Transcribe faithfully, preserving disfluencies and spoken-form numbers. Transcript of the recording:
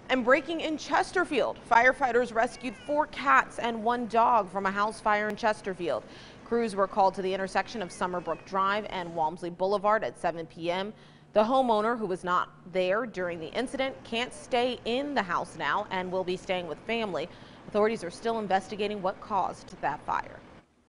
And breaking in Chesterfield, firefighters rescued four cats and one dog from a house fire in Chesterfield. Crews were called to the intersection of Summerbrook Drive and Walmsley Boulevard at seven p m The homeowner, who was not there during the incident, can't stay in the house now and will be staying with family. Authorities are still investigating what caused that fire.